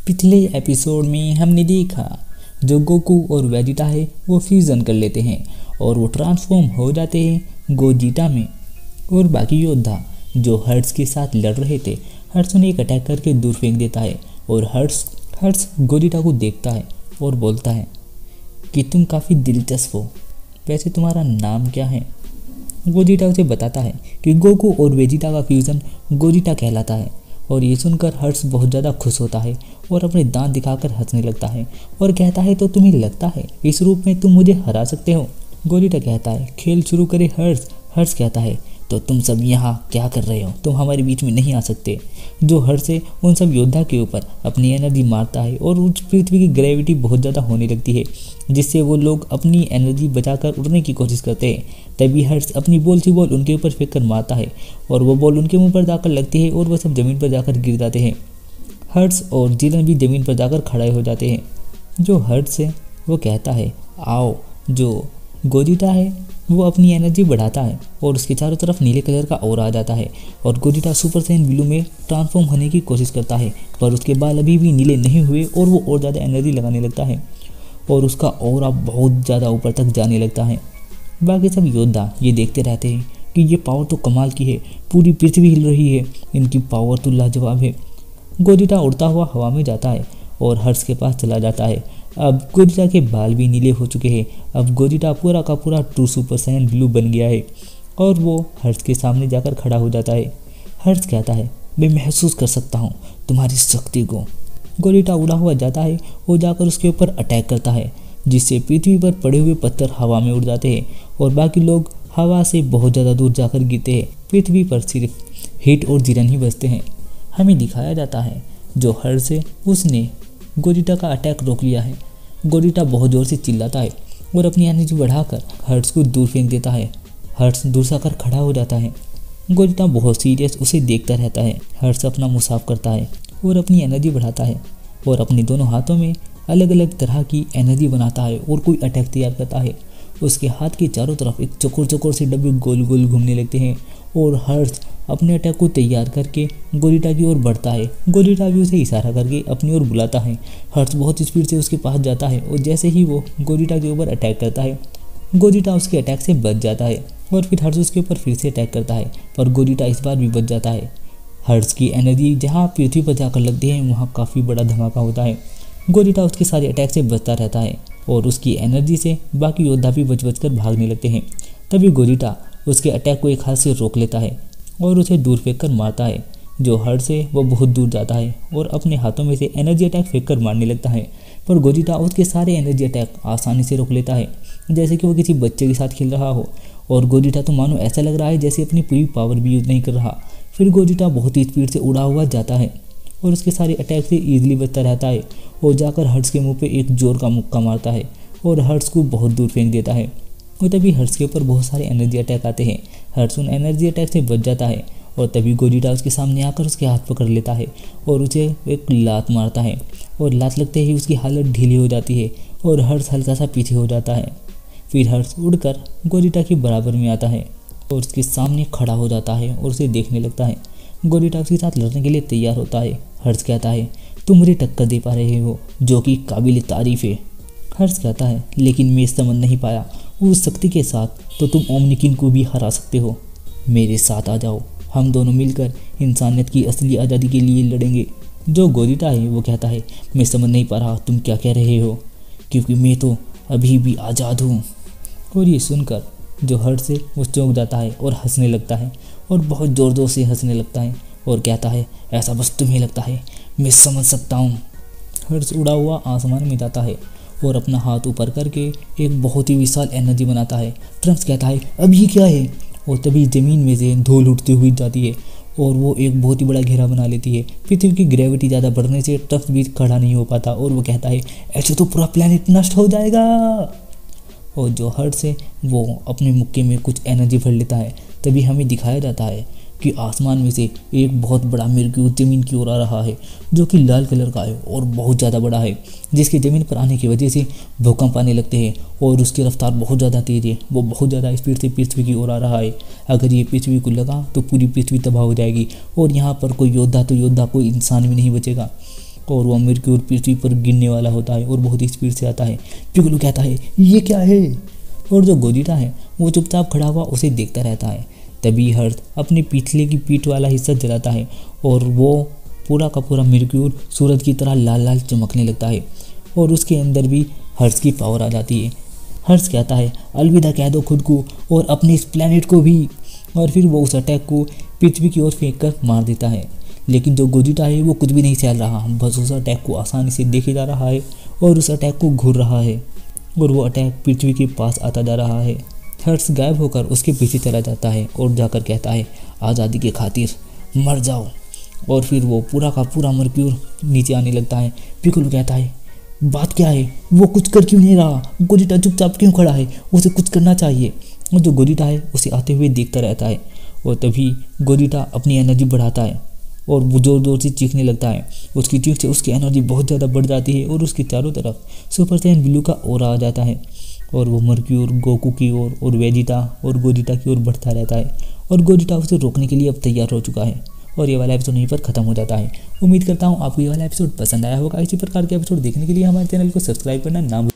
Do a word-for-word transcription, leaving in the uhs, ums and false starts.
पिछले एपिसोड में हमने देखा जो गोकू और वेजिटा है वो फ्यूज़न कर लेते हैं और वो ट्रांसफॉर्म हो जाते हैं गोजीटा में। और बाकी योद्धा जो हर्ट्स के साथ लड़ रहे थे, हर्ट्स उन्हें एक अटैक करके दूर फेंक देता है और हर्ट्स हर्ट्स गोजीटा को देखता है और बोलता है कि तुम काफ़ी दिलचस्प हो, वैसे तुम्हारा नाम क्या है। गोजीटा उसे बताता है कि गोकू और वेजिटा का फ्यूज़न गोजीटा कहलाता है। और ये सुनकर हर्ट्स बहुत ज़्यादा खुश होता है और अपने दांत दिखाकर हंसने लगता है और कहता है तो तुम्हें लगता है इस रूप में तुम मुझे हरा सकते हो। गोजीटा कहता है खेल शुरू करे हर्ट्स। हर्ट्स कहता है तो तुम सब यहाँ क्या कर रहे हो, तुम हमारे बीच में नहीं आ सकते। जो हर्ट्स है उन सब योद्धा के ऊपर अपनी एनर्जी मारता है और उस पृथ्वी की ग्रेविटी बहुत ज़्यादा होने लगती है, जिससे वो लोग अपनी एनर्जी बचाकर उड़ने की कोशिश करते हैं। तभी हर्ट्स अपनी बॉल सी बॉल उनके ऊपर फेंक कर मारता है और वो बॉल उनके मुंह पर जाकर लगती है और वह सब ज़मीन पर जाकर गिर जाते हैं। हर्ट्स और जिलन भी ज़मीन पर जाकर खड़े हो जाते हैं। जो हर्ट्स है वो कहता है आओ। जो गोजीटा है वो अपनी एनर्जी बढ़ाता है और उसके चारों तरफ नीले कलर का ऑरा आ जाता है और गोजीटा सुपर सैयन ब्लू में ट्रांसफॉर्म होने की कोशिश करता है, पर उसके बाल अभी भी नीले नहीं हुए और वो और ज़्यादा एनर्जी लगाने लगता है और उसका ऑरा बहुत ज़्यादा ऊपर तक जाने लगता है। बाकी सब योद्धा ये देखते रहते हैं कि ये पावर तो कमाल की है, पूरी पृथ्वी हिल रही है, इनकी पावर तो लाजवाब है। गोजीटा उड़ता हुआ हवा में जाता है और हर्ट्स के पास चला जाता है। अब गोजीटा के बाल भी नीले हो चुके हैं। अब गोजीटा पूरा का पूरा ट्रू सुपर सैयन ब्लू बन गया है और वो हर्ट्स के सामने जाकर खड़ा हो जाता है। हर्ट्स कहता है मैं महसूस कर सकता हूँ तुम्हारी शक्ति को। गोजीटा उड़ा हुआ जाता है और जाकर उसके ऊपर अटैक करता है, जिससे पृथ्वी पर पड़े हुए पत्थर हवा में उड़ जाते हैं और बाकी लोग हवा से बहुत ज़्यादा दूर जाकर गिरते हैं। पृथ्वी पर सिर्फ हिट और जिरन ही बचते हैं। हमें दिखाया जाता है जो हर्ट्स है उसने गोजीटा का अटैक रोक लिया है। गोजीटा बहुत ज़ोर से चिल्लाता है और अपनी एनर्जी बढ़ाकर हर्ट्स को दूर फेंक देता है। हर्ट्स दूर से आकर खड़ा हो जाता है। गोजीटा बहुत सीरियस उसे देखता रहता है। हर्ट्स अपना मुँह साफ करता है और अपनी एनर्जी बढ़ाता है और अपने दोनों हाथों में अलग अलग तरह की एनर्जी बनाता है और कोई अटैक तैयार करता है। उसके हाथ के चारों तरफ एक चकोर चकोर से डब्बे गोल गोल घूमने लगते हैं और हर्ट्स अपने अटैक को तैयार करके गोजीटा की ओर बढ़ता है। गोजीटा भी उसे इशारा करके अपनी ओर बुलाता है। हर्ट्स बहुत स्पीड से उसके पास जाता है और जैसे ही वो गोजीटा के ऊपर अटैक करता है, गोजीटा उसके अटैक से बच जाता है और फिर हर्ट्स उसके ऊपर फिर से अटैक करता है, पर गोजीटा इस बार भी बच जाता है। हर्ट्स की एनर्जी जहाँ पृथ्वी पर जाकर लगती है वहाँ काफ़ी बड़ा धमाका होता है। गोजीटा उसके सारे अटैक से बचता रहता है और उसकी एनर्जी से बाकी योद्धा भी बच बच कर भागने लगते हैं। तभी गोजीटा उसके अटैक को एक हाथ से रोक लेता है और उसे दूर फेंक कर मारता है। जो हर्ट्स है वो बहुत दूर जाता है और अपने हाथों में से एनर्जी अटैक फेंक कर मारने लगता है, पर गोजीटा उसके सारे एनर्जी अटैक आसानी से रोक लेता है, जैसे कि वो किसी बच्चे के साथ खेल रहा हो। और गोजीटा तो मानो ऐसा लग रहा है जैसे अपनी पूरी पावर भी यूज़ नहीं कर रहा। फिर गोजीटा बहुत ही स्पीड से उड़ा हुआ जाता है और उसके सारे अटैक से ईजिली बचता रहता है और जाकर हर्ट्स के मुंह पे एक जोर का मुक्का मारता है और हर्ट्स को बहुत दूर फेंक देता है। और तभी हर्ट्स के ऊपर बहुत सारे एनर्जी अटैक आते हैं। हर्ट्स उन एनर्जी अटैक से बच जाता है और तभी गोजीटा उसके सामने आकर उसके हाथ पकड़ लेता है और उसे एक लात मारता है और लात लगते ही उसकी हालत ढीली हो जाती है और हर्ट्स हल्का सा पीछे हो जाता है। फिर हर्ट्स उड़कर गोजीटा के बराबर में आता है और उसके सामने खड़ा हो जाता है और उसे देखने लगता है। गोजीटा उसके साथ लड़ने के लिए तैयार होता है। हर्ट्स कहता है तुम मुझे टक्कर दे पा रहे हो, जो कि काबिल तारीफ़ है। हर्ट्स कहता है लेकिन मैं समझ नहीं पाया, उस शक्ति के साथ तो तुम ओमनिकिन को भी हरा सकते हो। मेरे साथ आ जाओ, हम दोनों मिलकर इंसानियत की असली आज़ादी के लिए लड़ेंगे। जो गोजीटा है वो कहता है मैं समझ नहीं पा रहा तुम क्या कह रहे हो, क्योंकि मैं तो अभी भी आज़ाद हूँ। और ये सुनकर जो हर्ट्स है वो चौंक जाता है और हंसने लगता है और बहुत ज़ोर ज़ोर से हंसने लगता है और कहता है ऐसा बस तुम्हें लगता है, मैं समझ सकता हूँ। हर्ट्स उड़ा हुआ आसमान में जाता है और अपना हाथ ऊपर करके एक बहुत ही विशाल एनर्जी बनाता है। ट्रंक्स कहता है अब ये क्या है, और तभी ज़मीन में से धूल उठती हुई जाती है और वो एक बहुत ही बड़ा घेरा बना लेती है। पृथ्वी की ग्रेविटी ज़्यादा बढ़ने से ट्रंक्स भी खड़ा नहीं हो पाता और वो कहता है ऐसे तो पूरा प्लेनेट नष्ट हो जाएगा। और जो हर्ट्स है वो अपने मुक्के में कुछ एनर्जी भर लेता है। तभी हमें दिखाया जाता है कि आसमान में से एक बहुत बड़ा मेरक्यूर ज़मीन की ओर आ रहा है, जो कि लाल कलर का है और बहुत ज़्यादा बड़ा है, जिसके ज़मीन पर आने की वजह से भूकंप आने लगते हैं और उसकी रफ्तार बहुत ज़्यादा तेज़ है। वो बहुत ज़्यादा स्पीड से पृथ्वी की ओर आ रहा है। अगर ये पृथ्वी को लगा तो पूरी पृथ्वी तबाह हो जाएगी और यहाँ पर कोई योद्धा तो योद्धा कोई इंसान भी नहीं बचेगा। और वो मर्क्यूर पृथ्वी पर गिरने वाला होता है और बहुत ही स्पीड से आता है। पिकोलो कहता है ये क्या है, और जो गोजिटा है वो चुपचाप खड़ा हुआ उसे देखता रहता है। तभी हर्ष अपने पिछले की पीठ वाला हिस्सा जलाता है और वो पूरा का पूरा मर्क्यूर सूरज की तरह लाल लाल चमकने लगता है और उसके अंदर भी हर्ष की पावर आ जाती है। हर्ष कहता है अलविदा कह दो खुद को और अपने इस प्लेनेट को भी, और फिर वो उस अटैक को पृथ्वी की ओर फेंक कर मार देता है। लेकिन जो गोजिटा है वो कुछ भी नहीं सहल रहा, बस उस अटैक को आसानी से देखे जा रहा है और उस अटैक को घूर रहा है और वो अटैक पृथ्वी के पास आता जा रहा है। हर्ष गायब होकर उसके पीछे चला जाता है और जाकर कहता है आज़ादी के खातिर मर जाओ, और फिर वो पूरा का पूरा मर्क्यूर नीचे आने लगता है। पिकोलो कहता है बात क्या है, वो कुछ कर क्यों नहीं रहा, गोजिटा चुपचाप क्यों खड़ा है, उसे कुछ करना चाहिए। और जो गोजिटा है उसे आते हुए देखता रहता है और तभी गोजिटा अपनी एनर्जी बढ़ाता है और वो जोर जोर से चीखने लगता है। उसकी चीख से उसकी एनर्जी बहुत ज़्यादा बढ़ जाती है और उसके चारों तरफ सुपर सैयन ब्लू का ऑरा आ जाता है और वो मर्क्यूर गोकू की ओर और, और वेजिटा और गोजिटा की ओर बढ़ता रहता है और गोजिटा उसे रोकने के लिए अब तैयार हो चुका है। और ये वाला एपिसोड यहीं पर खत्म हो जाता है। उम्मीद करता हूँ आपको ये वाला एपिसोड पसंद आया होगा। इसी प्रकार के एपिसोड देखने के लिए हमारे चैनल को सब्सक्राइब करना ना भूलें।